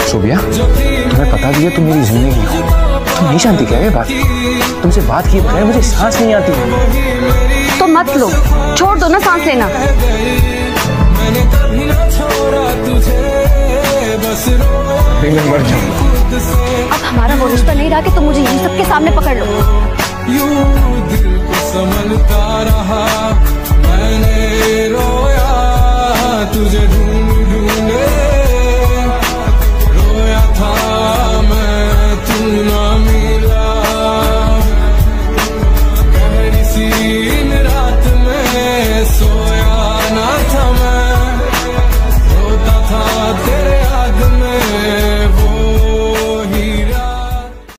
सोबिया, तुम्हें पता भी है तुम मेरी जिंदगी हो, तुम नहीं जानती क्या ये बात? तुमसे बात किए बगैर मुझे सांस नहीं आती। तो मत लो, छोड़ दो ना सांस लेना। मैं मर जाऊंगा। अब हमारा वो रिश्ता नहीं रहा कि तुम मुझे यही सबके सामने पकड़ लो। यूं दिल को संभलता रहा।